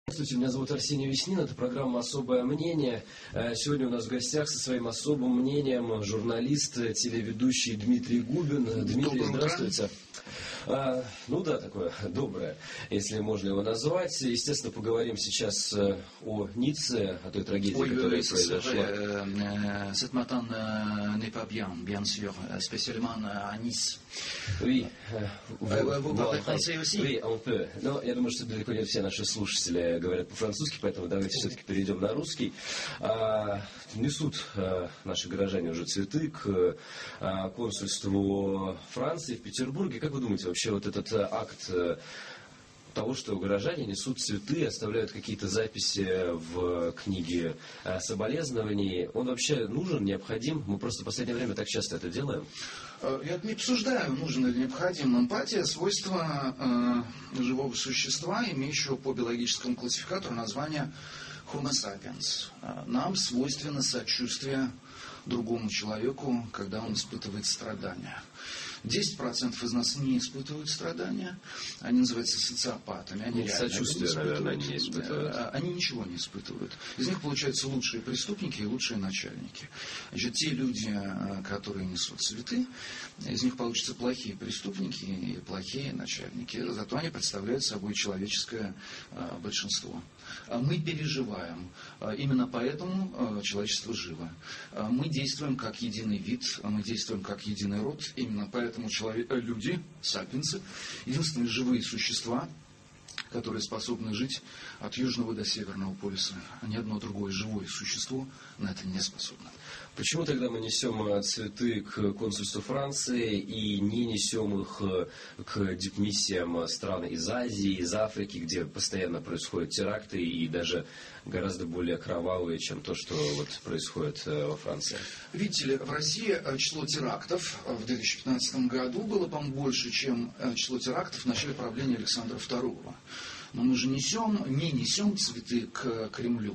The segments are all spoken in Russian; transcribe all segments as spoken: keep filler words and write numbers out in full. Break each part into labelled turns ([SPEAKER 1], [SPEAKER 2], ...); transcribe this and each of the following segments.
[SPEAKER 1] Здравствуйте, меня зовут Арсений Веснин, это программа «Особое мнение». Сегодня у нас в гостях со своим особым мнением журналист, телеведущий Дмитрий Губин. Дмитрий, здравствуйте. А, ну да, такое доброе, если можно его назвать. Естественно, поговорим сейчас о Ницце, о той трагедии, oui, которая oui, произошла.
[SPEAKER 2] Euh, cette matin euh, n'est pas bien, bien sûr, spécialement à Nice.
[SPEAKER 1] Oui,
[SPEAKER 2] euh, vous parlez français aussi?
[SPEAKER 1] Oui, on peut. Но я думаю, что далеко не все наши слушатели говорят по-французски, поэтому давайте все-таки перейдем на русский. А, несут а, наши горожане уже цветы к а, консульству Франции в Петербурге. Как вы думаете, вообще вот этот акт того, что горожане несут цветы, оставляют какие-то записи в книге соболезнований, он вообще нужен, необходим? Мы просто в последнее время так часто это делаем.
[SPEAKER 2] Я не обсуждаю, нужен или необходим. Эмпатия – свойство э, живого существа, имеющего по биологическому классификатору название Homo sapiens. Нам свойственно сочувствие другому человеку, когда он испытывает страдания. десять процентов из нас не испытывают страдания. Они называются социопатами. Они,
[SPEAKER 1] сочувствие, наверное, не испытывают.
[SPEAKER 2] Они ничего не испытывают. Из них получаются лучшие преступники и лучшие начальники. Значит, те люди, которые несут цветы, из них получатся плохие преступники и плохие начальники. Зато они представляют собой человеческое большинство. Мы переживаем. Именно поэтому человечество живо. Мы действуем как единый вид, мы действуем как единый род. Именно поэтому человек, люди, сапиенсы, единственные живые существа, которые способны жить от Южного до Северного полюса. А ни одно другое живое существо на это не способно.
[SPEAKER 1] Почему тогда мы несем цветы к консульству Франции и не несем их к дипмиссиям стран из Азии, из Африки, где постоянно происходят теракты и даже гораздо более кровавые, чем то, что вот происходит во Франции?
[SPEAKER 2] Видите ли, в России число терактов в две тысячи пятнадцатом году было, по-моему, больше, чем число терактов в начале правления Александра второго. Но мы же несем, не несем цветы к Кремлю.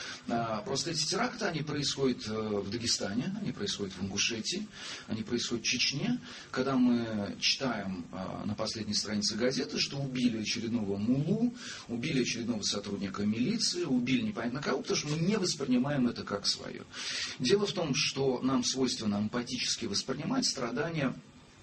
[SPEAKER 2] Просто эти теракты, они происходят в Дагестане, они происходят в Ингушетии, они происходят в Чечне. Когда мы читаем на последней странице газеты, что убили очередного муллу, убили очередного сотрудника милиции, убили непонятно кого, потому что мы не воспринимаем это как свое. Дело в том, что нам свойственно эмпатически воспринимать страдания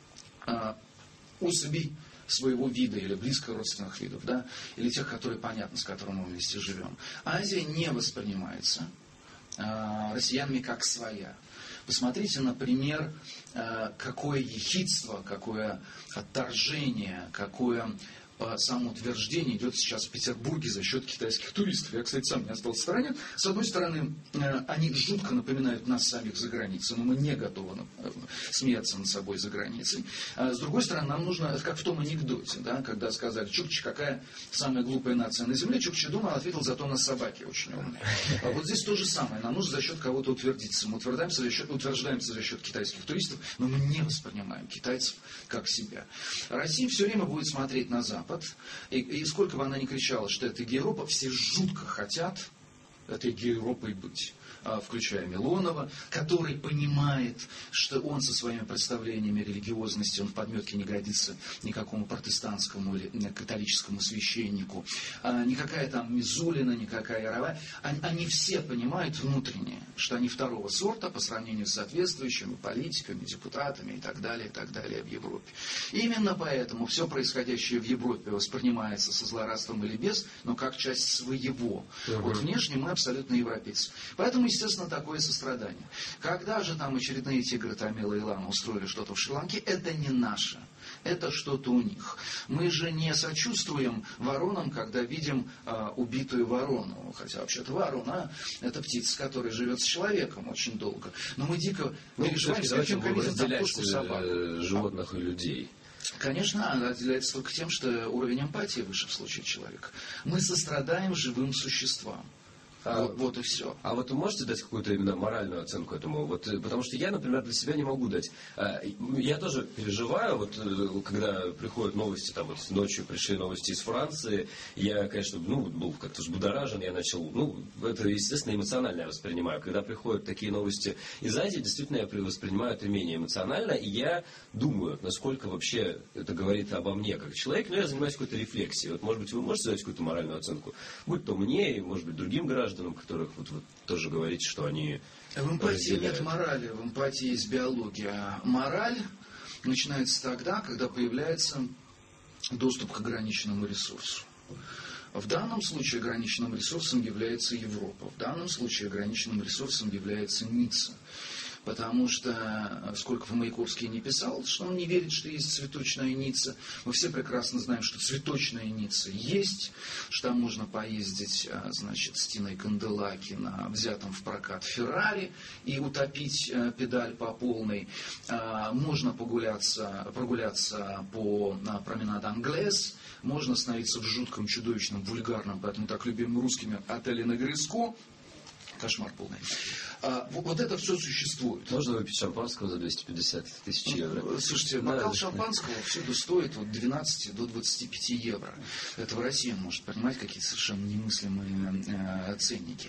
[SPEAKER 2] особей своего вида или близко родственных видов, да, или тех, которые понятны, с которыми мы вместе живем. Азия не воспринимается э, россиянами как своя. Посмотрите, например, э, какое ехидство, какое отторжение, какое самоутверждение идет сейчас в Петербурге за счет китайских туристов. Я, кстати, сам не остался в стороне. С одной стороны, они жутко напоминают нас самих за границей, но мы не готовы смеяться над собой за границей. А с другой стороны, нам нужно, как в том анекдоте, да, когда сказали, Чукчи, какая самая глупая нация на земле, Чукчи думал, ответил, зато у нас собаки очень умные. А вот здесь то же самое. Нам нужно за счет кого-то утвердиться. Мы утверждаемся за счет, утверждаемся за счет китайских туристов, но мы не воспринимаем китайцев как себя. Россия все время будет смотреть на Запад. И, и сколько бы она ни кричала, что это Европа, все жутко хотят этой Европой быть. Включая Милонова, который понимает, что он со своими представлениями религиозности, он в подметке не годится никакому протестантскому или католическому священнику, никакая там Мизулина, никакая Яровая. Они, они все понимают внутренне, что они второго сорта по сравнению с соответствующими политиками, депутатами и так далее, и так далее в Европе. Именно поэтому все происходящее в Европе воспринимается со злорадством или без, но как часть своего. Uh-huh. Вот внешне мы абсолютно европейцы. Поэтому естественно, такое сострадание. Когда же там очередные тигры Тамила и Лама устроили что-то в Шри-Ланке, это не наше. Это что-то у них. Мы же не сочувствуем воронам, когда видим а, убитую ворону. Хотя вообще-то ворона – это птица, которая живет с человеком очень долго. Но мы дико
[SPEAKER 1] ну,
[SPEAKER 2] переживаем,
[SPEAKER 1] с каким
[SPEAKER 2] будем разделять
[SPEAKER 1] собаку. Животных и людей.
[SPEAKER 2] Конечно, она отделяется только тем, что уровень эмпатии выше в случае человека. Мы сострадаем живым существам.
[SPEAKER 1] А,
[SPEAKER 2] вот, вот и все.
[SPEAKER 1] А вот вы можете дать какую-то именно моральную оценку этому? Вот, потому что я, например, для себя не могу дать. Я тоже переживаю, вот, когда приходят новости, там вот ночью пришли новости из Франции, я, конечно, ну, был как-то взбудоражен, я начал, ну, это, естественно, эмоционально я воспринимаю. Когда приходят такие новости из Азии, действительно, я воспринимаю это менее эмоционально, и я думаю, насколько вообще это говорит обо мне как человек, но я занимаюсь какой-то рефлексией. Вот, может быть, вы можете дать какую-то моральную оценку? Будь то мне, и, может быть, другим гражданам, которых вот, вот тоже говорите, что они
[SPEAKER 2] В эмпатии
[SPEAKER 1] разделяют.
[SPEAKER 2] нет морали, в эмпатии есть биология. Мораль начинается тогда, когда появляется доступ к ограниченному ресурсу. В данном случае ограниченным ресурсом является Европа, в данном случае ограниченным ресурсом является Ницца. Потому что, сколько Маяковский не писал, что он не верит, что есть цветочная Ницца, мы все прекрасно знаем, что цветочная Ницца есть, что там можно поездить, значит, с Тиной Канделаки на взятом в прокат Феррари и утопить педаль по полной. Можно погуляться, прогуляться по променаду Англес, можно остановиться в жутком, чудовищном, вульгарном, поэтому так любимым русскими отеле на Гриско. Кошмар полный. А, вот это все существует.
[SPEAKER 1] Можно выпить шампанского за двести пятьдесят тысяч евро?
[SPEAKER 2] Слушайте, бокал да. шампанского всюду стоит от двенадцати до двадцати пяти евро. Это в России он может понимать какие-то совершенно немыслимые э, ценники.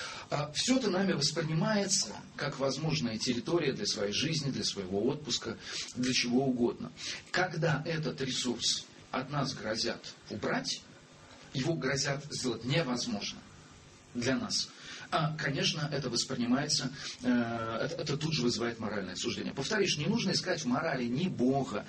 [SPEAKER 2] А все это нами воспринимается как возможная территория для своей жизни, для своего отпуска, для чего угодно. Когда этот ресурс от нас грозят убрать, его грозят сделать невозможно для нас. А, конечно, это воспринимается, э, это, это тут же вызывает моральное суждение. Повторюсь, не нужно искать в морали ни Бога,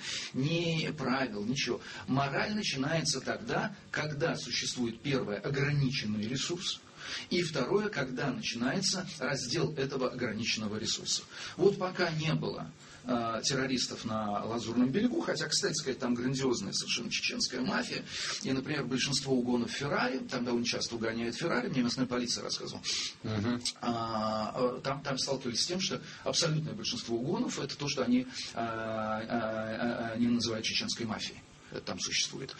[SPEAKER 2] ни правил, ничего. Мораль начинается тогда, когда существует, первое, ограниченный ресурс, и второе, когда начинается раздел этого ограниченного ресурса. Вот пока не было э, террористов на Лазурном берегу, хотя, кстати сказать, там грандиозная совершенно чеченская мафия, и, например, большинство угонов Феррари, там довольно часто угоняют Феррари, мне местная полиция рассказывала, uh-huh. а, там, там сталкивались с тем, что абсолютное большинство угонов это то, что они, а, а, а, они называют чеченской мафией, это там существует.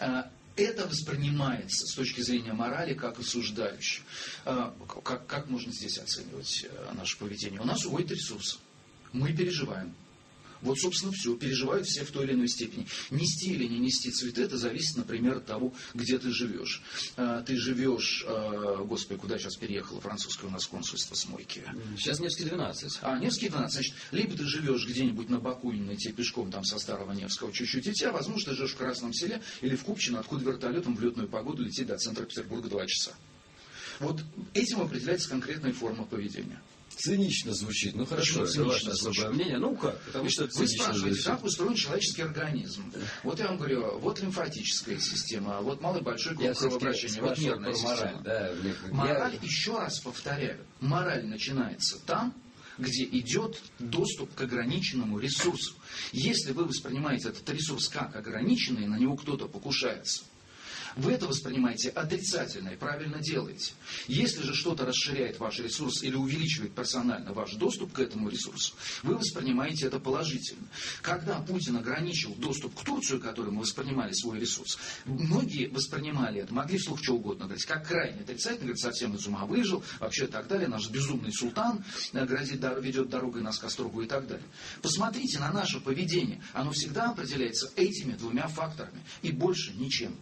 [SPEAKER 2] Это воспринимается с точки зрения морали как осуждающее. Как, как можно здесь оценивать наше поведение? У нас уходит ресурс. Мы переживаем. Вот, собственно, все. Переживают все в той или иной степени. Нести или не нести цветы, это зависит, например, от того, где ты живешь. Ты живешь, господи, куда сейчас переехало французское у нас консульство с Мойки?
[SPEAKER 1] Сейчас Невский двенадцать.
[SPEAKER 2] А, Невский двенадцать. Значит, либо ты живешь где-нибудь на Бакунино, идти пешком там со Старого Невского чуть-чуть идти, а возможно, ты живешь в Красном Селе или в Купчино, откуда вертолетом в летную погоду лететь до центра Петербурга два часа. Вот этим определяется конкретная форма поведения.
[SPEAKER 1] Цинично звучит. Ну хорошо, это ваше особое мнение. Ну как? Потому что
[SPEAKER 2] вы спрашиваете, как устроен человеческий организм. Вот я вам говорю, вот лимфатическая система, вот малый большой круг кровообращения, вот нервная система. Мораль, да, мораль, я... еще раз повторяю, мораль начинается там, где идет доступ к ограниченному ресурсу. Если вы воспринимаете этот ресурс как ограниченный, на него кто-то покушается, вы это воспринимаете отрицательно и правильно делаете. Если же что-то расширяет ваш ресурс или увеличивает персонально ваш доступ к этому ресурсу, вы воспринимаете это положительно. Когда Путин ограничил доступ к Турции, которой мы воспринимали свой ресурс, многие воспринимали это, могли вслух что угодно говорить, как крайне отрицательно, говорит, совсем из ума выжил, вообще так далее, наш безумный султан грозит, ведет дорогой нас к Острогу и так далее. Посмотрите на наше поведение, оно всегда определяется этими двумя факторами и больше ничем.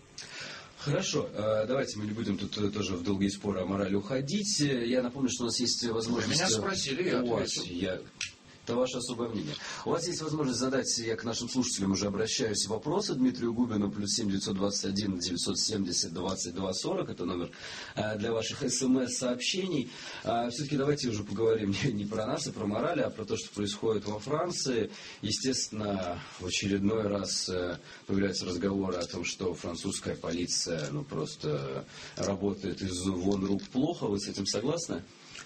[SPEAKER 1] Хорошо, давайте мы не будем тут тоже в долгие споры о морали уходить. Я напомню, что у нас есть возможность...
[SPEAKER 2] Вы меня спросили, я ответил.
[SPEAKER 1] Я... Это ваше особое мнение. У вас есть возможность задать, я к нашим слушателям уже обращаюсь, вопросы Дмитрию Губину, плюс семь девятьсот двадцать один девятьсот семьдесят двадцать два сорок, это номер для ваших смс-сообщений. Все-таки давайте уже поговорим не, не про нас и про мораль, а про то, что происходит во Франции. Естественно, в очередной раз появляются разговоры о том, что французская полиция ну, просто работает из вон рук плохо. Вы с этим согласны?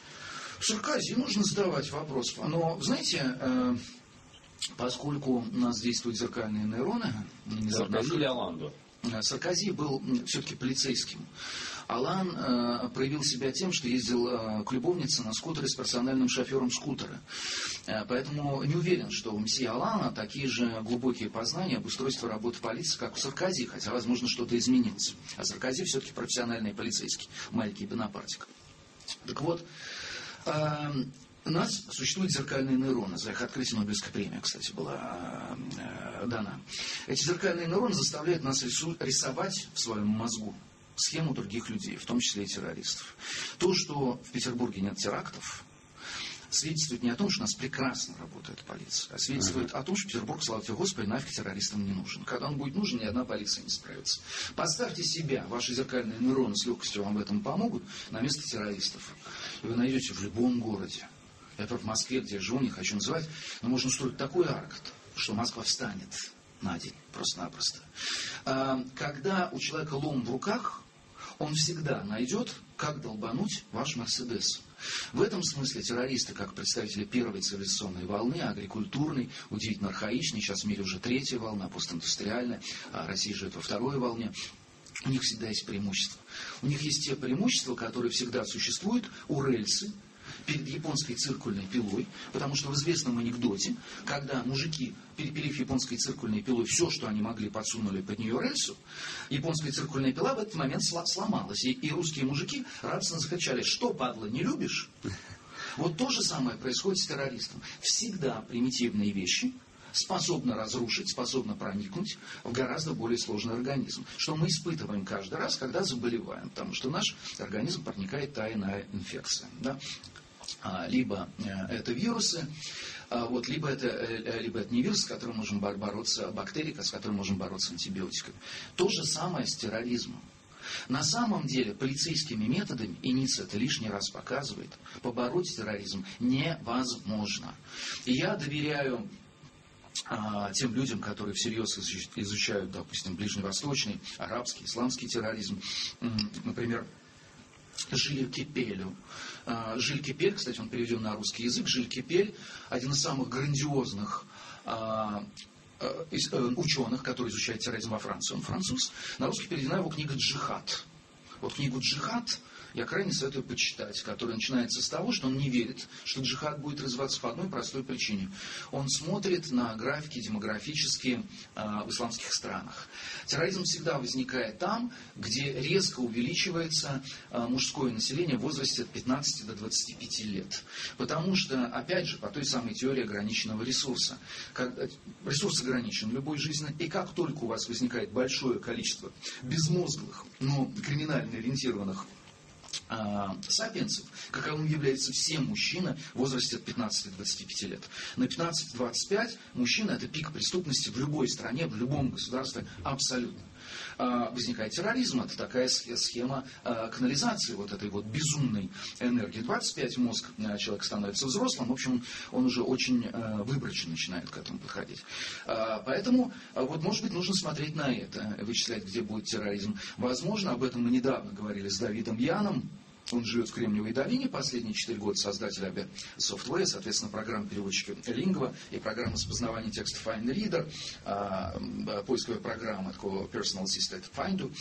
[SPEAKER 2] Саркози нужно задавать вопрос. Но, знаете, э, поскольку у нас действуют зеркальные нейроны...
[SPEAKER 1] Саркози или Оланду?
[SPEAKER 2] Саркози был все-таки полицейским. Алан э, проявил себя тем, что ездил э, к любовнице на скутере с персональным шофером скутера. Э, поэтому не уверен, что у месье Алана такие же глубокие познания об устройстве работы полиции, как у Саркози, хотя, возможно, что-то изменилось. А Саркози все-таки профессиональный полицейский, маленький Бонапартик. Так вот, э, у нас существуют зеркальные нейроны. За их открытие Нобелевская премия, кстати, была э, дана. Эти зеркальные нейроны заставляют нас рису- рисовать в своем мозгу схему других людей, в том числе и террористов. То, что в Петербурге нет терактов, свидетельствует не о том, что у нас прекрасно работает полиция, а свидетельствует uh-huh. о том, что Петербург, слава тебе Господи, нафиг террористам не нужен. Когда он будет нужен, ни одна полиция не справится. Поставьте себя, ваши зеркальные нейроны с легкостью вам в этом помогут, на место террористов. И вы найдете в любом городе. Я, например, в Москве, где я живу, не хочу называть, но можно устроить такой акт, что Москва встанет на день, просто-напросто. А, когда у человека лом в руках, он всегда найдет, как долбануть ваш Мерседес. В этом смысле террористы, как представители первой цивилизационной волны, агрикультурной, удивительно архаичной, сейчас в мире уже третья волна, постиндустриальная, а Россия живет во второй волне, у них всегда есть преимущества. У них есть те преимущества, которые всегда существуют у рельсы, перед японской циркульной пилой, потому что в известном анекдоте, когда мужики, перепилив японской циркульной пилой все, что они могли, подсунули под нее рельсу, японская циркульная пила в этот момент сломалась. И, и русские мужики радостно закричали: что, падла, не любишь? Вот то же самое происходит с террористом. Всегда примитивные вещи способны разрушить, способны проникнуть в гораздо более сложный организм. Что мы испытываем каждый раз, когда заболеваем, потому что наш организм проникает та иная инфекция. Да? Либо это вирусы, вот, либо, это, либо это не вирус, с которым можем бороться, бактерии, с которым можем бороться антибиотиками. То же самое с терроризмом. На самом деле полицейскими методами, и Ницца это лишний раз показывает, побороть терроризм невозможно. И я доверяю а, тем людям, которые всерьез изучают, допустим, ближневосточный, арабский, исламский терроризм, например, Жиль Кепелю. Жиль Кепель, кстати, он переведен на русский язык. Жиль Кепель – один из самых грандиозных а, а, ученых, который изучает терроризм во Франции. Он француз. На русский переведена его книга «Джихад». Вот книгу «Джихад» я крайне советую почитать, которая начинается с того, что он не верит, что джихад будет развиваться по одной простой причине. Он смотрит на графики демографические э, в исламских странах. Терроризм всегда возникает там, где резко увеличивается э, мужское население в возрасте от пятнадцати до двадцати пяти лет. Потому что, опять же, по той самой теории ограниченного ресурса. Как, ресурс ограничен в любой жизни, и как только у вас возникает большое количество безмозглых, но криминально ориентированных сапиенсов, каковым являются все мужчины в возрасте от пятнадцати до двадцати пяти лет. На пятнадцать-двадцать пять мужчина – это пик преступности в любой стране, в любом государстве абсолютно. Возникает терроризм, это такая схема канализации вот этой вот безумной энергии. двадцать пять мозг человек становится взрослым, в общем, он уже очень выборочно начинает к этому подходить. Поэтому, вот, может быть, нужно смотреть на это, вычислять, где будет терроризм. Возможно, об этом мы недавно говорили с Давидом Яном. Он живет в Кремниевой долине последние четыре года, создатель эй би Software, соответственно, программы переводчика Lingua и программа распознавания текста FindReader, поисковая программа такого Personal Assistant Finder.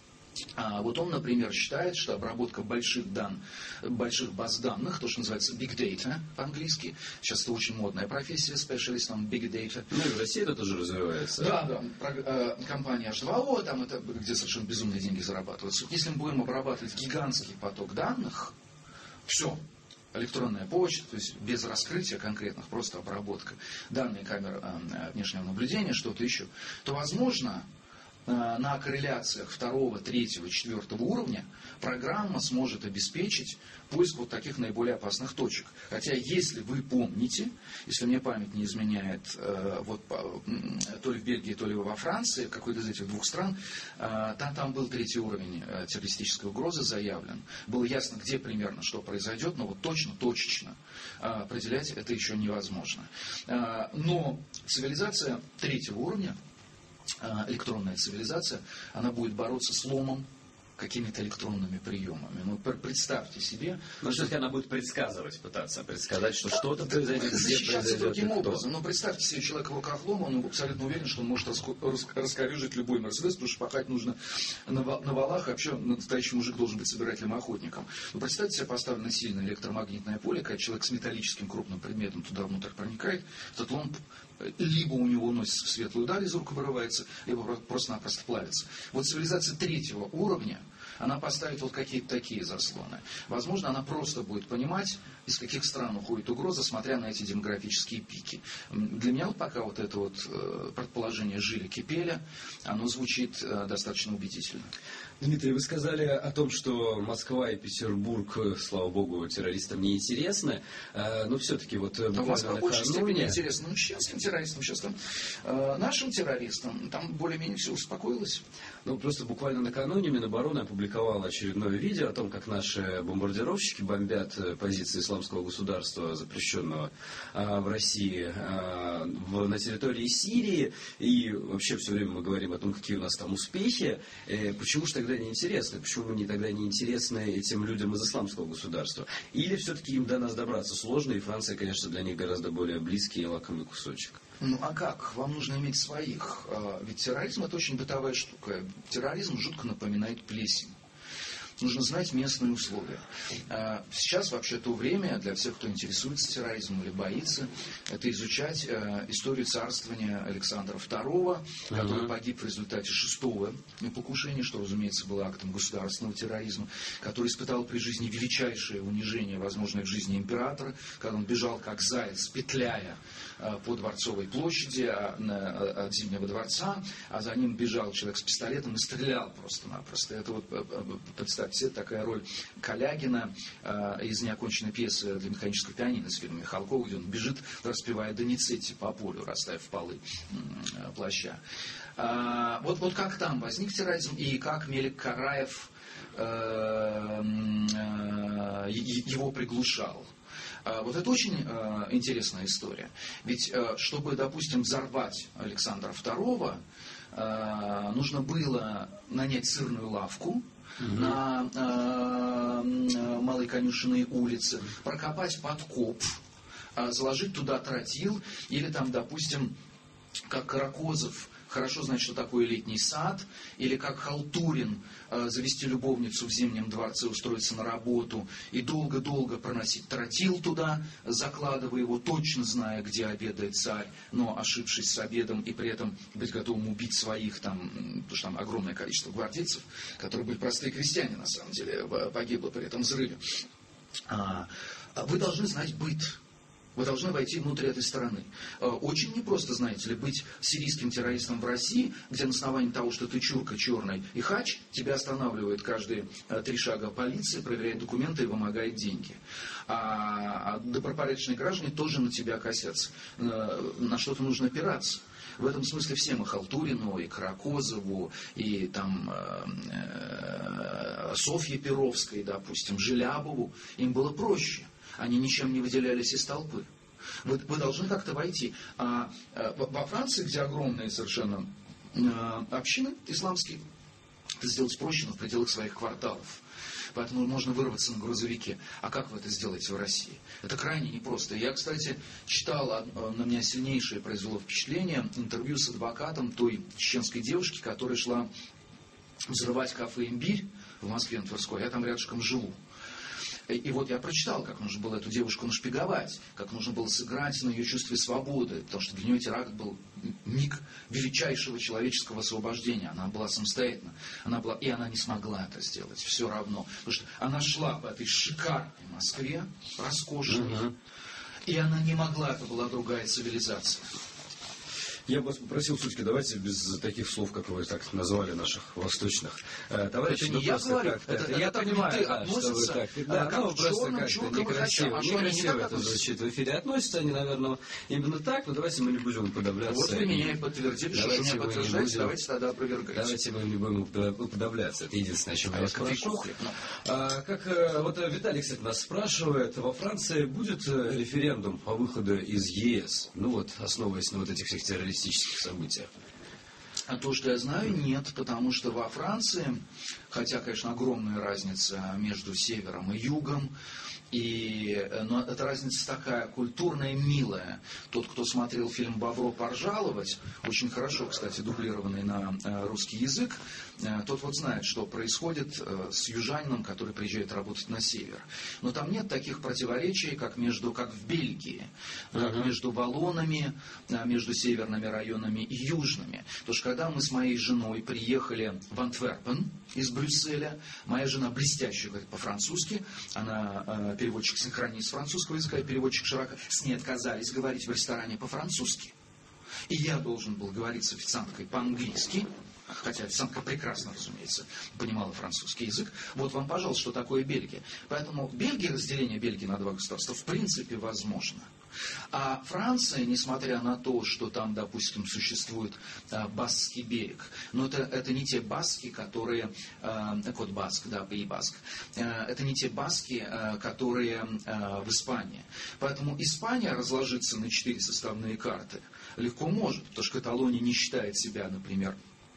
[SPEAKER 2] А вот он, например, считает, что обработка больших, дан, больших баз данных, то, что называется Big Data по-английски, сейчас это очень модная профессия, специалистом Big Data.
[SPEAKER 1] Ну и в России это тоже развивается.
[SPEAKER 2] Да, да, про, э, компания эйч два о, там это, где совершенно безумные деньги зарабатываются. Если мы будем обрабатывать гигантский поток данных, все, электронная почта, то есть без раскрытия конкретных, просто обработка, данные камер э, внешнего наблюдения, что-то еще, то, возможно, на корреляциях второго, третьего, четвертого уровня программа сможет обеспечить поиск вот таких наиболее опасных точек. Хотя, если вы помните, если мне память не изменяет, вот то ли в Бельгии, то ли во Франции, какой-то из этих двух стран, там, там был третий уровень террористической угрозы заявлен. Было ясно, где примерно что произойдет, но вот точно, точечно определять это еще невозможно. Но цивилизация третьего уровня, электронная цивилизация, она будет бороться с ломом, какими-то электронными приемами. Ну, представьте себе.
[SPEAKER 1] Но все-таки она будет предсказывать, пытаться предсказать, что что-то произойдет, где произойдет,
[SPEAKER 2] таким образом. Но представьте себе человека в руках лома, он абсолютно уверен, что он может раскорежить любой Мерседес, потому что пахать нужно на валах, и вообще настоящий мужик должен быть собирателем-охотником. Но представьте себе, поставлено сильное электромагнитное поле, когда человек с металлическим крупным предметом туда внутрь проникает, этот лом либо у него носится в светлую даль, из рук вырывается, либо просто-напросто плавится. Вот цивилизация третьего уровня, она поставит вот какие-то такие заслоны. Возможно, она просто будет понимать, из каких стран уходит угроза, смотря на эти демографические пики. Для меня вот пока вот это вот предположение жили-кипели, оно звучит достаточно убедительно.
[SPEAKER 1] Дмитрий, вы сказали о том, что Москва и Петербург, слава богу, террористам не интересны, но все-таки вот буквально
[SPEAKER 2] Москва в большей степени
[SPEAKER 1] накануне...
[SPEAKER 2] интересна. Ну, чеченским террористам сейчас там, э, нашим террористам, там более-менее все успокоилось.
[SPEAKER 1] Ну, просто буквально накануне Минобороны опубликовала очередное видео о том, как наши бомбардировщики бомбят позиции исламского государства, запрещенного а, в России, а, в, на территории Сирии. И вообще все время мы говорим о том, какие у нас там успехи. Э, почему же тогда не интересны? Почему не тогда не интересны этим людям из исламского государства? Или все-таки им до нас добраться сложно, и Франция, конечно, для них гораздо более близкий и лакомый кусочек?
[SPEAKER 2] Ну а как? Вам нужно иметь своих. Ведь терроризм — это очень бытовая штука. Терроризм жутко напоминает плесень. Нужно знать местные условия. Сейчас вообще то время для всех, кто интересуется терроризмом или боится, это изучать историю царствования Александра второго, который uh-huh. погиб в результате шестого покушения, что, разумеется, было актом государственного терроризма, который испытал при жизни величайшее унижение, возможное в жизни императора, когда он бежал как заяц, петляя по Дворцовой площади от Зимнего дворца, а за ним бежал человек с пистолетом и стрелял просто-напросто. Это вот, представьте, такая роль Калягина э, из неоконченной пьесы для механического пианино с фильмом Михалкова, где он бежит, распевая Доницетти по полю, расставив полы э, плаща. А, вот, вот как там возник терроризм и как Мелик Караев э, э, его приглушал. Вот это очень э, интересная история. Ведь, э, чтобы, допустим, взорвать Александра второго, э, нужно было нанять сырную лавку mm-hmm. на э, Малой Конюшенной улице, прокопать подкоп, э, заложить туда тротил, или там, допустим, как Каракозов хорошо знает, что такое летний сад, или как Халтурин э, завести любовницу в Зимнем дворце, устроиться на работу и долго-долго проносить тротил туда, закладывая его, точно зная, где обедает царь, но ошибшись с обедом и при этом быть готовым убить своих, там, потому что там огромное количество гвардейцев, которые были простые крестьяне, на самом деле, погибло при этом взрыве. А, вы должны знать быт. Вы должны войти внутрь этой страны. Очень непросто, знаете ли, быть сирийским террористом в России, где на основании того, что ты чурка черный и хач, тебя останавливает каждые три шага полиция, проверяет документы и вымогает деньги. А добропорядочные граждане тоже на тебя косятся. На что-то нужно опираться. В этом смысле всем и Халтурину, и Каракозову, и там э, Софье Перовской, допустим, Желябову, им было проще. Они ничем не выделялись из толпы. Вы, вы должны как-то войти. А, а во Франции, где огромные совершенно а, общины исламские, это сделать проще, но в пределах своих кварталов. Поэтому можно вырваться на грузовике. А как вы это сделаете в России? Это крайне непросто. Я, кстати, читал, на меня сильнейшее произвело впечатление, интервью с адвокатом той чеченской девушки, которая шла взрывать кафе «Имбирь» в Москве, на Тверской. Я там рядышком живу. И вот я прочитал, как нужно было эту девушку нашпиговать, как нужно было сыграть на ее чувстве свободы, потому что для нее теракт был миг величайшего человеческого освобождения. Она была самостоятельна, она была, и она не смогла это сделать, все равно. Потому что она шла по этой шикарной Москве, роскошной, uh-huh. и она не могла, это была другая цивилизация.
[SPEAKER 1] Я бы вас попросил, все-таки, давайте без таких слов, как вы так назвали, наших восточных. Товарищи,
[SPEAKER 2] это не я говорю, это, это,
[SPEAKER 1] я
[SPEAKER 2] это
[SPEAKER 1] понимаю,
[SPEAKER 2] ты
[SPEAKER 1] да, что вы так, да,
[SPEAKER 2] как
[SPEAKER 1] ну, просто
[SPEAKER 2] черным,
[SPEAKER 1] как-то некрасиво,
[SPEAKER 2] а
[SPEAKER 1] некрасиво это звучит в эфире. Относятся они, наверное, именно так, но давайте мы не будем уподобляться.
[SPEAKER 2] Вот вы меня и подтвердили, что вы меня подтверждаете, давайте тогда опровергайте.
[SPEAKER 1] Давайте мы не будем уподобляться, это единственное, о чем я вас прошу. А, как вот Виталий, кстати, нас спрашивает, во Франции будет референдум по выходу из ЕС, ну вот, основываясь на вот этих всех террористических событиях?
[SPEAKER 2] А то, что я знаю, нет, потому что во Франции хотя, конечно, огромная разница между севером и югом. И, но эта разница такая культурная, милая. Тот, кто смотрел фильм «Бобро поржаловать», очень хорошо, кстати, дублированный на русский язык, тот вот знает, что происходит с южанином, который приезжает работать на север. Но там нет таких противоречий, как, между, как в Бельгии, как uh-huh. между валлонами, между северными районами и южными. Потому что когда мы с моей женой приехали в Антверпен из Брюсселя, моя жена блестяще говорит по-французски, она переводчик-синхронист французского языка и переводчик широко, с ней отказались говорить в ресторане по-французски. И я должен был говорить с официанткой по-английски, хотя официантка прекрасно, разумеется, понимала французский язык. Вот вам, пожалуйста, что такое Бельгия. Поэтому в Бельгии, разделение Бельгии на два государства, в принципе, возможно. А Франция, несмотря на то, что там, допустим, существует а, Баскский берег, но это, это не те баски, которые, а, код Баск, да, Pays Basque, а, это не те баски, а, которые а, в Испании. Поэтому Испания разложиться на четыре составные карты легко может, потому что Каталония не считает себя, например,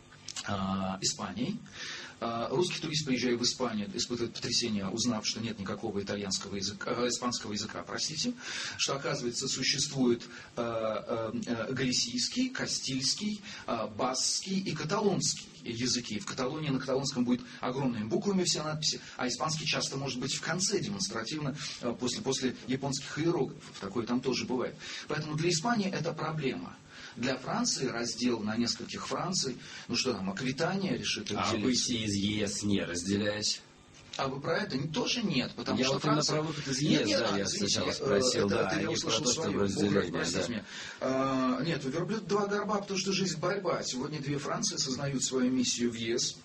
[SPEAKER 2] а, Испанией. Русский турист, приезжая в Испанию, испытывает потрясение, узнав, что нет никакого итальянского языка, испанского языка, простите, что, оказывается, существует э, э, галисийский, кастильский, э, баскский и каталонский языки. В Каталонии на каталонском будет огромными буквами все надписи, а испанский часто может быть в конце демонстративно, э, после, после японских иероглифов. Такое там тоже бывает. Поэтому для Испании это проблема. Для Франции раздел на нескольких Франций, ну что там, Аквитания решит
[SPEAKER 1] а
[SPEAKER 2] разделить.
[SPEAKER 1] А выйти из ЕС не разделяясь?
[SPEAKER 2] А вы про это тоже нет, потому
[SPEAKER 1] я
[SPEAKER 2] что
[SPEAKER 1] вот
[SPEAKER 2] Франция...
[SPEAKER 1] про выход из ЕС,
[SPEAKER 2] нет,
[SPEAKER 1] да,
[SPEAKER 2] нет,
[SPEAKER 1] я
[SPEAKER 2] извините,
[SPEAKER 1] сначала
[SPEAKER 2] я,
[SPEAKER 1] спросил,
[SPEAKER 2] это,
[SPEAKER 1] да,
[SPEAKER 2] это я
[SPEAKER 1] не
[SPEAKER 2] услышал
[SPEAKER 1] про то,
[SPEAKER 2] свое,
[SPEAKER 1] что разделение,
[SPEAKER 2] простите
[SPEAKER 1] да.
[SPEAKER 2] меня. А, нет, у верблюда два горба, потому что жизнь борьба. Сегодня две Франции сознают свою миссию в ЕС.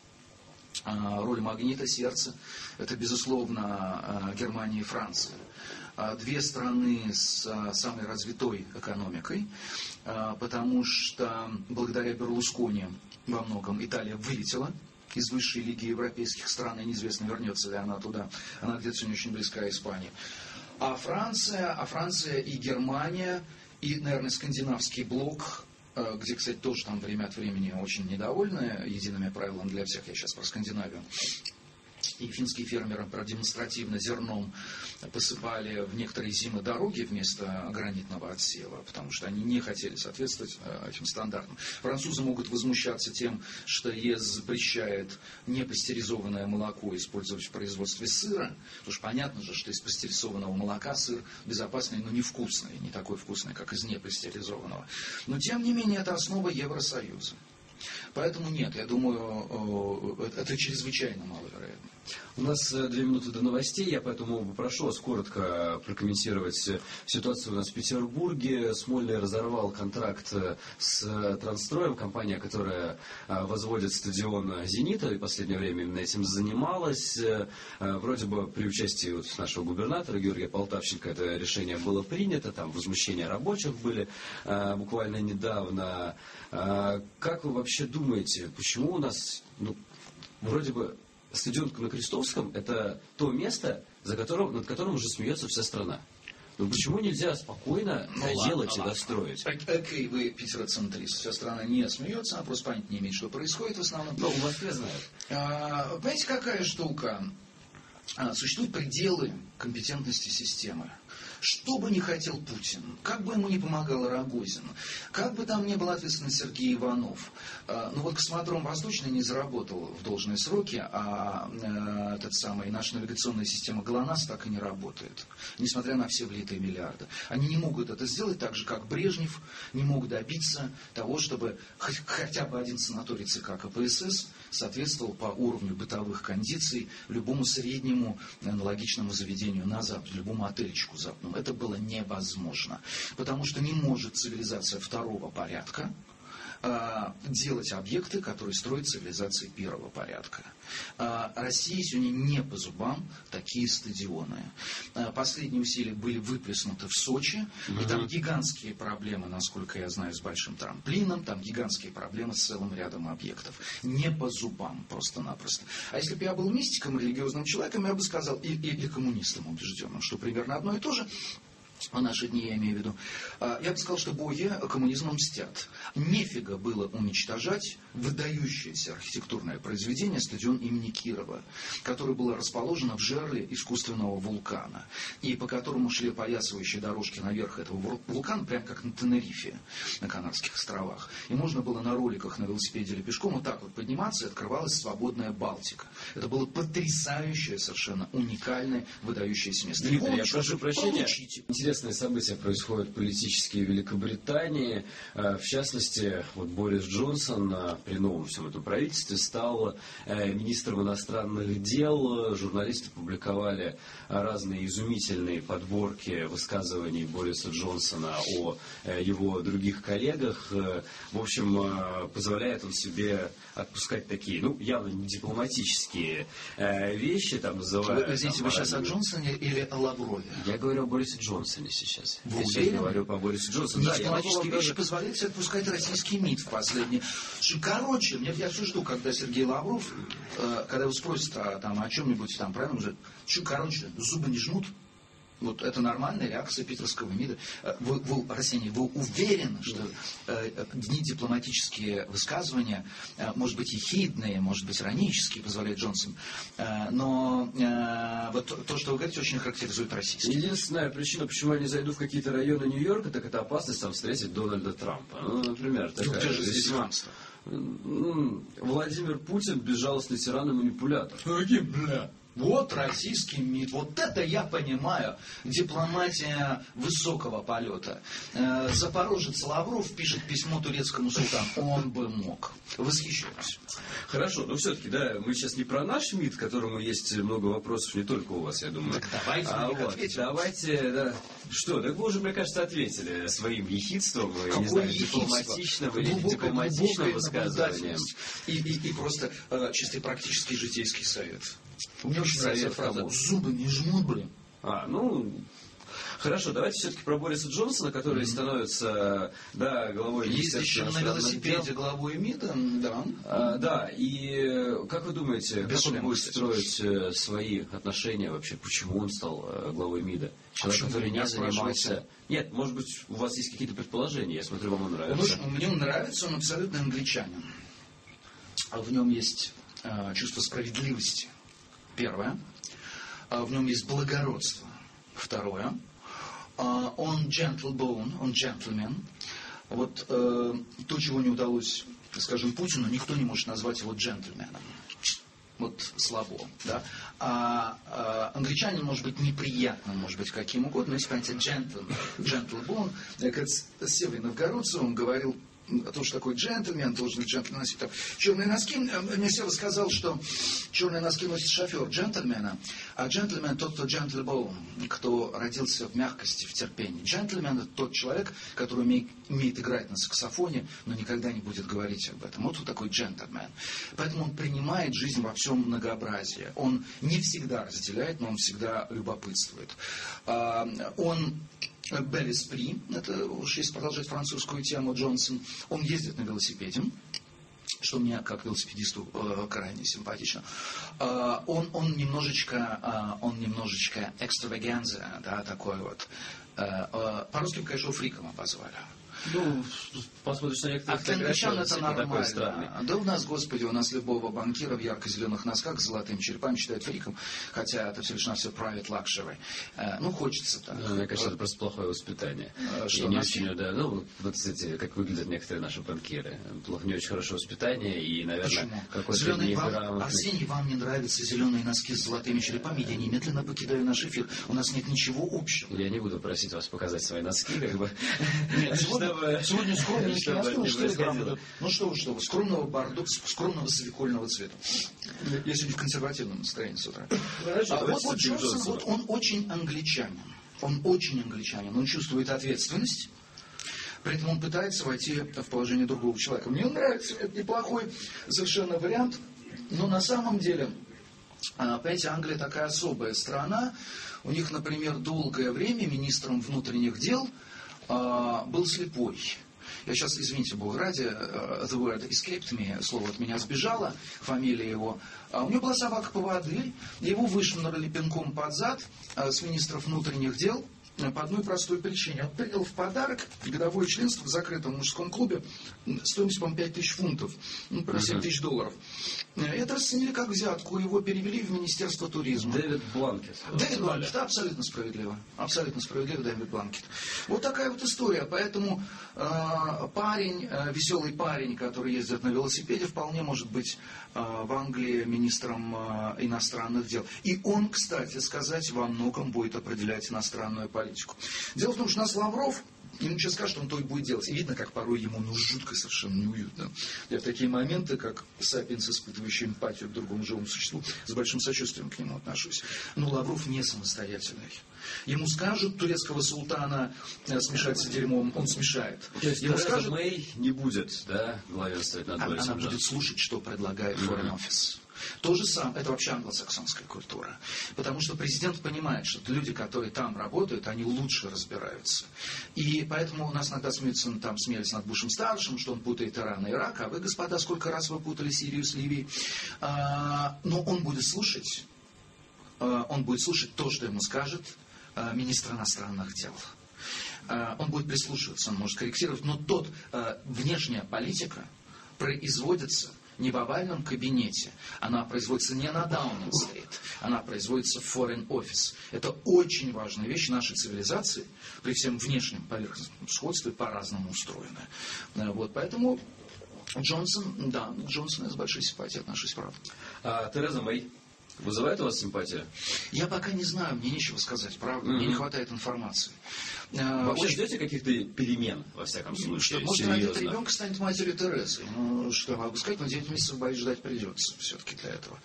[SPEAKER 2] А, роль магнита, сердца, это, безусловно, а, Германия и Франция. Две страны с самой развитой экономикой, потому что благодаря Берлускони во многом Италия вылетела из высшей лиги европейских стран, и неизвестно, вернется ли она туда. Она где-то сегодня очень близка к Испании. А Франция, а Франция и Германия, и, наверное, скандинавский блок, где, кстати, тоже там время от времени очень недовольны едиными правилами для всех, я сейчас про Скандинавию. И финские фермеры продемонстративно зерном посыпали в некоторые зимы дороги вместо гранитного отсева, потому что они не хотели соответствовать этим стандартам. Французы могут возмущаться тем, что ЕС запрещает непастеризованное молоко использовать в производстве сыра, потому что понятно же, что из пастеризованного молока сыр безопасный, но невкусный, не такой вкусный, как из непастеризованного. Но тем не менее это основа Евросоюза. Поэтому нет, я думаю, это чрезвычайно маловероятно.
[SPEAKER 1] У нас две минуты до новостей, я поэтому попрошу вас коротко прокомментировать ситуацию у нас в Петербурге. Смольный разорвал контракт с Транстроем, компания, которая возводит стадион «Зенита», и в последнее время именно этим занималась. Вроде бы при участии вот нашего губернатора Георгия Полтавченко это решение было принято, там возмущения рабочих были буквально недавно. Как вы вообще думаете, почему у нас, ну, вроде бы, стадион на Крестовском – это то место, за которым, над которым уже смеется вся страна? Но почему нельзя спокойно ну, делать ладно, и достроить?
[SPEAKER 2] Окей, вы питероцентрист. Вся страна не смеется, она просто понять не имеет, что происходит в основном.
[SPEAKER 1] Но в Москве знают.
[SPEAKER 2] А, понимаете, какая штука? А, существуют пределы компетентности системы. Что бы ни хотел Путин, как бы ему ни помогал Рогозин, как бы там ни был ответственный Сергей Иванов, э, ну вот космодром Восточный не заработал в должные сроки, а э, этот самый, наша навигационная система ГЛОНАСС так и не работает, несмотря на все влитые миллиарды. Они не могут это сделать так же, как Брежнев не мог добиться того, чтобы хоть, хотя бы один санаторий ЦК КПСС соответствовал по уровню бытовых кондиций любому среднему аналогичному заведению на Западе, любому отельчику западному. Это было невозможно, потому что не может цивилизация второго порядка э, делать объекты, которые строят цивилизации первого порядка. Э, России сегодня не по зубам такие стадионы. Э, последние усилия были выплеснуты в Сочи, mm-hmm. и там гигантские проблемы, насколько я знаю, с большим трамплином, там гигантские проблемы с целым рядом объектов. Не по зубам, просто-напросто. А если бы я был мистиком, религиозным человеком, я бы сказал, и, и, и коммунистом убежденным, что примерно одно и то же. в наши дни я имею в виду, я бы сказал, что боги коммунизмом мстят. Нефига было уничтожать выдающееся архитектурное произведение стадион имени Кирова, которое было расположено в жерле искусственного вулкана, и по которому шли опоясывающие дорожки наверх этого вулкана, прям как на Тенерифе, на Канарских островах. И можно было на роликах, на велосипеде или пешком вот так вот подниматься, и открывалась свободная Балтика. Это было потрясающее, совершенно уникальное, выдающееся место.
[SPEAKER 1] Дмитрий, я прошу прощения.
[SPEAKER 2] Получите.
[SPEAKER 1] Интересные события происходят политические в Великобритании. В частности, вот Борис Джонсон при новом всем этом правительстве стал министром иностранных дел. Журналисты публиковали разные изумительные подборки высказываний Бориса Джонсона о его других коллегах. В общем, позволяет он себе отпускать такие, ну, явно не дипломатические вещи, там, называя...
[SPEAKER 2] Вы, извините, вы сейчас о Джонсоне или о Лаврове?
[SPEAKER 1] Я говорю о Борисе Джонсоне сейчас.
[SPEAKER 2] Вы
[SPEAKER 1] я сейчас
[SPEAKER 2] уверены?
[SPEAKER 1] говорю по Борису Джонсону. Да,
[SPEAKER 2] дипломатические вещи
[SPEAKER 1] даже...
[SPEAKER 2] позволяют себе отпускать российский МИД в последнее. Короче, мне, я все жду, когда Сергей Лавров, э, когда его спросят о, там, о чем-нибудь там, правильно, уже, что, короче, зубы не жмут? Вот это нормальная реакция питерского МИДа. Вы, вы, Арсений, вы уверены, что э, дни дипломатические высказывания, э, может быть, ехидные, может быть, иронические, позволяет Джонсон, э, но э, вот то, то, что вы говорите, очень характеризует российский.
[SPEAKER 1] Единственная причина, почему я не зайду в какие-то районы Нью-Йорка, так это опасность там встретить Дональда Трампа. Ну, например, такая...
[SPEAKER 2] Ну, где же здесь хамство?
[SPEAKER 1] Владимир Путин — безжалостный тиран и манипулятор.
[SPEAKER 2] Какие, бля? Вот российский МИД, вот это я понимаю, дипломатия высокого полета. Э, Запорожец Лавров пишет письмо турецкому султану, он бы мог. Восхищаюсь.
[SPEAKER 1] Хорошо, но все-таки, да, мы сейчас не про наш МИД, к которому есть много вопросов, не только у вас, я думаю.
[SPEAKER 2] Так давайте
[SPEAKER 1] а
[SPEAKER 2] вот,
[SPEAKER 1] ответим. Давайте, да. Что, так вы уже, мне кажется, ответили своим ехидством, и, не знаю, дипломатичным или дипломатичным высказыванием.
[SPEAKER 2] И, и, и просто э, чисто практический житейский совет. Мне очень
[SPEAKER 1] Совет
[SPEAKER 2] нравится фраза
[SPEAKER 1] кому?
[SPEAKER 2] «зубы не жмут, блин».
[SPEAKER 1] А, ну... Хорошо, давайте все-таки про Бориса Джонсона, который mm-hmm. становится, да, главой Министерства
[SPEAKER 2] Ездящим на велосипеде главой МИДа, да.
[SPEAKER 1] А, да, и как вы думаете,
[SPEAKER 2] Без
[SPEAKER 1] как он
[SPEAKER 2] шлема,
[SPEAKER 1] будет
[SPEAKER 2] кстати.
[SPEAKER 1] строить свои отношения вообще? Почему он стал главой МИДа? Человек,
[SPEAKER 2] А
[SPEAKER 1] который не
[SPEAKER 2] занимался.
[SPEAKER 1] занимался... Нет, может быть, у вас есть какие-то предположения, я смотрю, вам он
[SPEAKER 2] Он
[SPEAKER 1] нравится.
[SPEAKER 2] очень, мне он нравится, он абсолютно англичанин. А в нем есть э, чувство справедливости. Первое. А в нем есть благородство. Второе. А он gentleman, он джентльмен. Вот э, то, чего не удалось, скажем, Путину, никто не может назвать его джентльменом. Вот слабо, да. А, а англичанин может быть неприятным, может быть каким угодно, но если понятие джентльмен, джентльбон, как Север Новгородцев, он говорил о том, что такой джентльмен, должен джентльмен носить там черные носки. Мне Сева сказал, что черные носки носит шофер джентльмена, а джентльмен тот, кто джентльбоун, кто родился в мягкости, в терпении. Джентльмен — это тот человек, который умеет, умеет играть на саксофоне, но никогда не будет говорить об этом. Вот он такой джентльмен. Поэтому он принимает жизнь во всем многообразии. Он не всегда разделяет, но он всегда любопытствует. Он Бель эспри, это уж если продолжать французскую тему, Джонсон, он ездит на велосипеде, что мне, как велосипедисту, крайне симпатично. Он, он немножечко, он немножечко экстравагенза, да, такой вот. По-русски, конечно, фриком обозвали.
[SPEAKER 1] Ну, посмотришь на некоторые
[SPEAKER 2] А для англичан это
[SPEAKER 1] такой странный.
[SPEAKER 2] нормально. Да у нас, господи, у нас любого банкира в ярко-зеленых носках с золотыми черепами считают фриком, хотя это все лишь на все private luxury. Ну, хочется так.
[SPEAKER 1] Ну, мне кажется, это просто плохое воспитание.
[SPEAKER 2] Что,
[SPEAKER 1] и не
[SPEAKER 2] носки?
[SPEAKER 1] очень, да, ну, вот, кстати, как выглядят некоторые наши банкиры. Плохо, не очень хорошее воспитание и, наверное,
[SPEAKER 2] Почему?
[SPEAKER 1] какой-то
[SPEAKER 2] Зеленые вам,
[SPEAKER 1] неграмотный...
[SPEAKER 2] Арсений, вам не нравятся зеленые носки с золотыми черепами, я немедленно покидаю наш эфир. У нас нет ничего общего.
[SPEAKER 1] Я не буду просить вас показать свои носки, как бы.
[SPEAKER 2] Нет, сегодня,
[SPEAKER 1] Чтобы-
[SPEAKER 2] сегодня скромненькие
[SPEAKER 1] чтобы
[SPEAKER 2] носки,
[SPEAKER 1] это
[SPEAKER 2] ну
[SPEAKER 1] не
[SPEAKER 2] что вы
[SPEAKER 1] происходило.
[SPEAKER 2] грамотно? Ну что вы, что вы, скромного бордо, скромного свекольного цвета. Я сегодня в консервативном настроении с утра.
[SPEAKER 1] Хорошо,
[SPEAKER 2] А вот,
[SPEAKER 1] давайте
[SPEAKER 2] вот
[SPEAKER 1] все-таки к
[SPEAKER 2] Джонсон,
[SPEAKER 1] Джонсону.
[SPEAKER 2] вот он очень англичанин. Он очень англичанин. Он чувствует ответственность. При этом он пытается войти в положение другого человека. Мне нравится, это неплохой совершенно вариант. Но на самом деле, а, понимаете, Англия такая особая страна. У них, например, долгое время министром внутренних дел а, был слепой. Я сейчас, извините, бог ради, uh, the word escaped me, слово от меня сбежало, фамилия его. А у него была собака-поводырь, его вышвырнули пинком под зад uh, с министров внутренних дел, по одной простой причине. Он принял в подарок годовое членство в закрытом мужском клубе стоимостью, по-моему, пять тысяч фунтов, ну, семь тысяч долларов. Это расценили как взятку, его перевели в Министерство туризма.
[SPEAKER 1] Дэвид Бланкет.
[SPEAKER 2] Дэвид Бланкет, абсолютно справедливо. Абсолютно справедливо, Дэвид Бланкет. Вот такая вот история. Поэтому э, парень, э, веселый парень, который ездит на велосипеде, вполне может быть э, в Англии министром э, иностранных дел. И он, кстати сказать, во многом будет определять иностранную политику. Дело в том, что у нас Лавров, ему сейчас скажут, он то и будет делать. И видно, как порой ему ну, жутко совершенно неуютно. Я в такие моменты, как сапиенс, испытывающий эмпатию к другому живому существу, с большим сочувствием к нему отношусь. Но Лавров не самостоятельный. Ему скажут турецкого султана э, смешать с дерьмом, он смешает.
[SPEAKER 1] То есть
[SPEAKER 2] Ему
[SPEAKER 1] Тереза
[SPEAKER 2] скажут,
[SPEAKER 1] Мэй не будет, да, главенствовать над
[SPEAKER 2] она,
[SPEAKER 1] Борисом
[SPEAKER 2] она будет
[SPEAKER 1] Джонсоном.
[SPEAKER 2] слушать, что предлагает Foreign Office. То же самое, это вообще англосаксонская культура. Потому что президент понимает, что люди, которые там работают, они лучше разбираются. И поэтому у нас иногда смеются, там, смеялись над Бушем-старшим, что он путает Иран и Ирак. А вы, господа, сколько раз вы путали Сирию с Ливией? А, но он будет слушать, а, он будет слушать то, что ему скажет а, министр иностранных дел. А, он будет прислушиваться, он может корректировать. Но тот, а, внешняя политика производится не в овальном кабинете, она производится не на Даунинг-стрит, она производится в Foreign Office. Это очень важная вещь нашей цивилизации, при всем внешнем поверхностном сходстве по-разному устроена. Вот, поэтому Джонсон, да, Джонсон я с большой симпатией отношусь, правда.
[SPEAKER 1] А Тереза Мэй вызывает у вас симпатию?
[SPEAKER 2] Я пока не знаю, мне нечего сказать, правда, mm-hmm. мне не хватает информации.
[SPEAKER 1] Вообще Очень... ждете каких-то перемен, во всяком случае?
[SPEAKER 2] Что, может, родить ребенка станет матерью Терезы. Ну, что я могу сказать, но девять месяцев, боюсь, ждать придется все-таки для этого.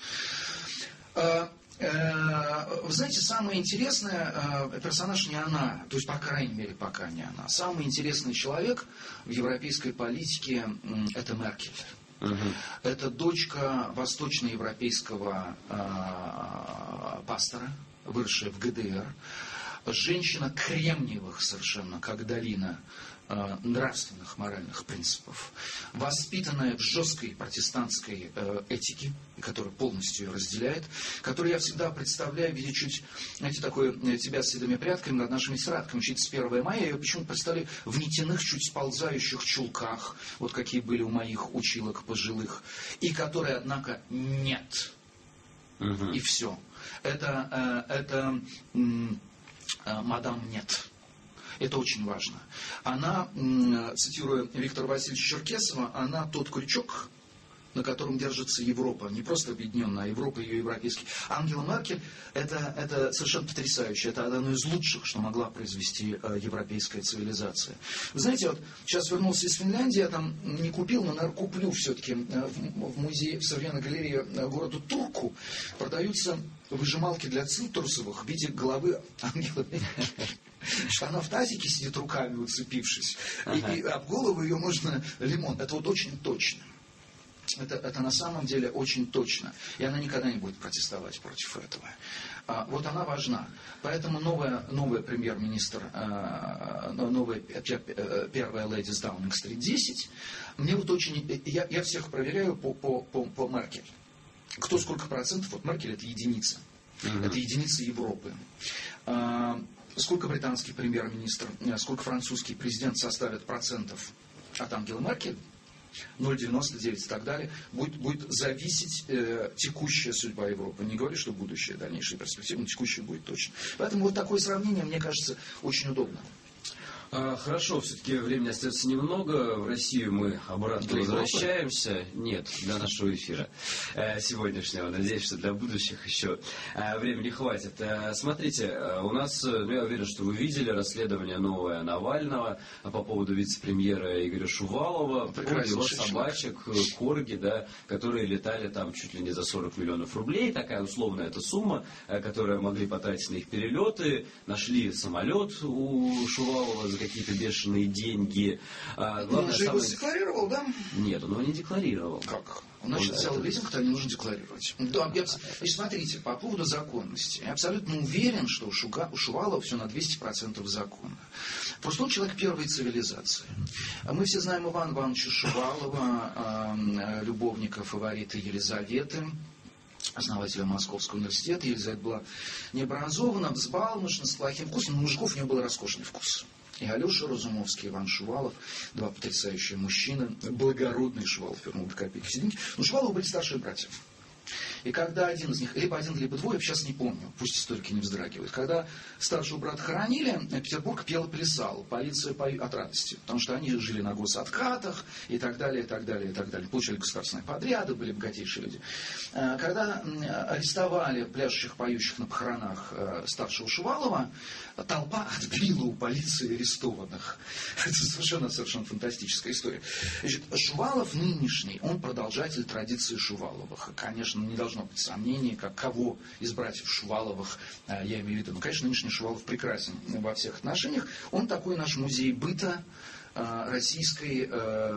[SPEAKER 2] А, э, вы знаете, самое интересное, э, персонаж не она, то есть, по крайней мере, пока не она. Самый интересный человек в европейской политике э, это Меркель. Угу. Это дочка восточноевропейского э, пастора, выросшая в ГДР. Женщина кремниевых совершенно, как долина, э, нравственных, моральных принципов, воспитанная в жесткой протестантской э, этике, которая полностью ее разделяет, которую я всегда представляю в виде чуть, знаете, такое, тебя с седыми прядками над нашими сиратками, чуть с первого мая, я ее почему-то представляю в нитяных, чуть сползающих чулках, вот какие были у моих училок пожилых, и которые, однако, нет. Угу. И все. Это... Э, это мадам нет. Это очень важно. Она, цитируя Виктора Васильевича Черкесова, она тот крючок, на котором держится Европа. Не просто объединенная, а Европа и ее европейский. Ангела Меркель это, это совершенно потрясающе. Это одно из лучших, что могла произвести э, европейская цивилизация. Вы знаете, вот сейчас вернулся из Финляндии, я там не купил, но, наверное, куплю все-таки э, в, в музее, в современной галерее э, города Турку продаются выжималки для цитрусовых в виде головы Ангелы Меркель. Что она в тазике сидит руками уцепившись, ага. и, и об голову ее можно лимон. Это вот очень точно. Это, это на самом деле очень точно. И она никогда не будет протестовать против этого. А, вот она важна. Поэтому новая, новая премьер-министр, а, новая первая леди с Даунинг-стрит десять, мне вот очень... Я, я всех проверяю по, по, по, по Меркель. Кто сколько процентов? Вот Меркель это единица. Mm-hmm. Это единица Европы. А, сколько британский премьер-министр, сколько французский президент составят процентов от Ангелы Меркель? ноль целых девяносто девять и так далее, будет, будет зависеть э, текущая судьба Европы. Не говорю, что будущее, дальнейшие перспективы, но текущее будет точно. Поэтому вот такое сравнение, мне кажется, очень удобно.
[SPEAKER 1] Хорошо, все-таки времени остается немного. В Россию мы обратно для возвращаемся. Европы? Нет, для нашего эфира сегодняшнего. Надеюсь, что для будущих еще времени хватит. Смотрите, у нас, ну, я уверен, что вы видели расследование новое Навального по поводу вице-премьера Игоря Шувалова, по поводу его собачек, корги, да, которые летали там чуть ли не за сорок миллионов рублей. Такая условная эта сумма, которую могли потратить на их перелеты. Нашли самолет у Шувалова за какие-то бешеные деньги. А, главное,
[SPEAKER 2] он же
[SPEAKER 1] самое...
[SPEAKER 2] его задекларировал, да?
[SPEAKER 1] Нет, он его не декларировал.
[SPEAKER 2] Как? Он, значит, он взял это... лизинг, то не нужно декларировать. Да, я, и смотрите, по поводу законности. Я абсолютно уверен, что у, Шуга, у Шувалова все на двести процентов законно. Просто он человек первой цивилизации. Мы все знаем Ивана Ивановича Шувалова, э, любовника, фаворита Елизаветы. основателя Московского университета. Елизавета была необразована, взбалмошна, с плохим вкусом, но у мужиков у нее был роскошный вкус. И Алеша Разумовский, Иван Шувалов, два потрясающие мужчины, благородный Шувалов, вернул до копейки сединки. Но Шуваловы были старшие братья. И когда один из них, либо один, либо двое, сейчас не помню, пусть историки не вздрагивают, когда старшего брата хоронили, Петербург пел и плясал, полиция по... от радости, потому что они жили на госоткатах и так далее, и так далее, и так далее, получали государственные подряды, были богатейшие люди. Когда арестовали пляшущих, поющих на похоронах старшего Шувалова, толпа отбила у полиции арестованных. Это совершенно, совершенно фантастическая история. Значит, Шувалов нынешний, он продолжатель традиции Шуваловых. Конечно, не должно быть сомнений, как кого из братьев Шуваловых я имею в виду. Ну, конечно, нынешний Шувалов прекрасен во всех отношениях. Он такой наш музей быта российской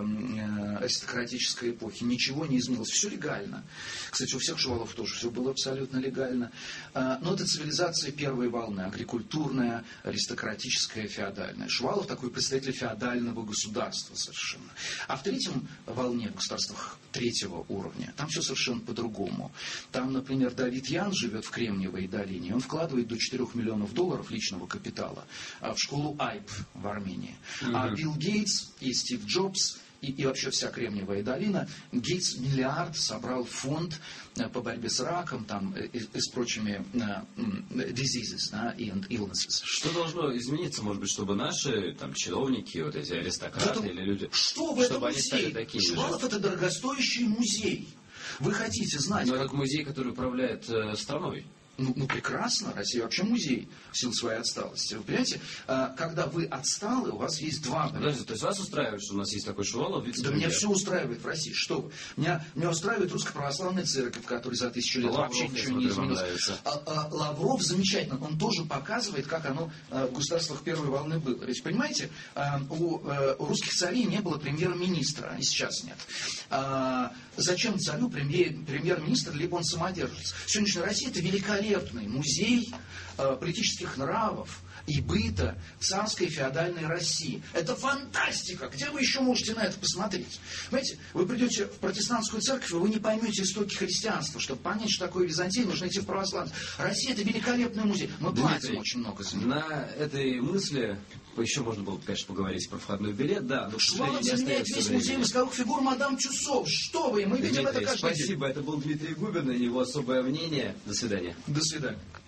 [SPEAKER 2] э, аристократической эпохи. Ничего не изменилось. Все легально. Кстати, у всех Шувалов тоже все было абсолютно легально. Э, но это цивилизация первой волны. Агрикультурная, аристократическая, феодальная. Шувалов такой представитель феодального государства совершенно. А в третьем волне, в государствах третьего уровня, там все совершенно по-другому. Там, например, Давид Ян живет в Кремниевой долине. Он вкладывает до четырёх миллионов долларов личного капитала в школу Айп в Армении. Mm-hmm. А Билл Гейтс и Стив Джобс и, и вообще вся Кремниевая долина, Гейтс миллиард собрал фонд по борьбе с раком там, и, и с прочими uh, diseases да, and illnesses.
[SPEAKER 1] Что должно измениться, может быть, чтобы наши там, чиновники, вот эти аристократы
[SPEAKER 2] Это,
[SPEAKER 1] или люди,
[SPEAKER 2] что в этом музее? Шувалов это дорогостоящий музей. Вы хотите знать...
[SPEAKER 1] Но
[SPEAKER 2] как...
[SPEAKER 1] это музей, который управляет э, страной.
[SPEAKER 2] Ну, ну, прекрасно, Россия вообще музей в силу своей отсталости. Вы понимаете, когда вы отсталы, у вас есть два...
[SPEAKER 1] Подожди, то есть вас устраивает, что у нас есть такой Шувалов?
[SPEAKER 2] Да меня все устраивает в России. Что вы? Меня, меня устраивает Русская Православная Церковь, которая за тысячу лет
[SPEAKER 1] Лавров,
[SPEAKER 2] вообще ничего не изменилось. А, а, Лавров замечательно. Он тоже показывает, как оно а, в государствах первой волны было. Ведь, понимаете, а, у, а, у русских царей не было премьер-министра, и сейчас нет. А, зачем царю премьер, премьер-министр, либо он самодержец? Сегодняшняя Россия – это великолепный музей э, политических нравов и быта царской феодальной России. Это фантастика! Где вы еще можете на это посмотреть? Понимаете, вы придете в протестантскую церковь, и вы не поймете истоки христианства. Чтобы понять, что такое Византия, нужно идти в православие. Россия – это великолепный музей. Мы платим
[SPEAKER 1] Дмитрий,
[SPEAKER 2] очень много за него.
[SPEAKER 1] На этой мысли еще можно было, конечно, поговорить про входной билет, да, но, к
[SPEAKER 2] Шувалов
[SPEAKER 1] сожалению, не
[SPEAKER 2] заменяет
[SPEAKER 1] остается
[SPEAKER 2] весь
[SPEAKER 1] времени.
[SPEAKER 2] музей восковых фигур мадам Тюссо. Что вы? Мы видим
[SPEAKER 1] Дмитрий,
[SPEAKER 2] это каждый день.
[SPEAKER 1] спасибо. Это был Дмитрий Губин и его особое мнение. До свидания.
[SPEAKER 2] До свидания.